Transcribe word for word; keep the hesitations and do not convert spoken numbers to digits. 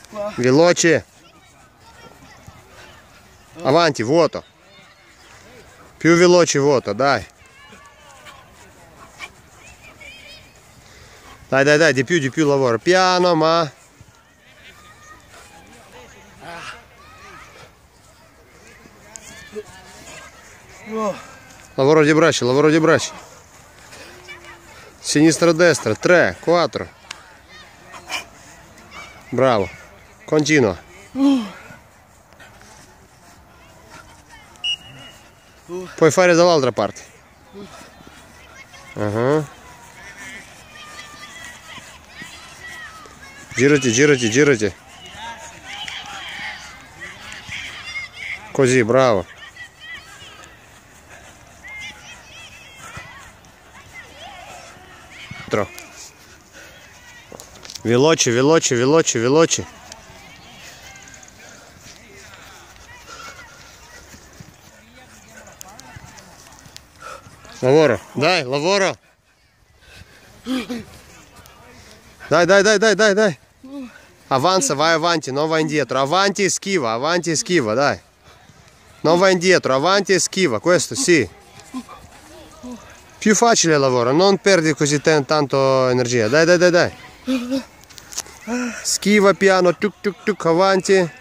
Veloce. Avanti, vuoto. Più veloce, vuoto, dai. Dai, dai, dai, di più, di più lavoro. Piano, ma... Lavoro di braccia, lavoro di braccia. Sinistra, destra, tre, quattro. Bravo. Continua. Puoi fare dall'altra parte. Uh-huh. Girati, girati, girati. Così, bravo. Veloce, veloce, veloce, veloce. Lavoro, dai, lavoro. Dai, dai, dai, dai, dai, dai. Avanza, vai avanti, non vai indietro. Avanti e schiva, avanti e schiva, dai. Non vai indietro, avanti e schiva, questo sì. Più facile il lavoro, non perdi così tanto energia. Dai, dai, dai, dai. Schiva piano, tuk tuk tuk, avanti.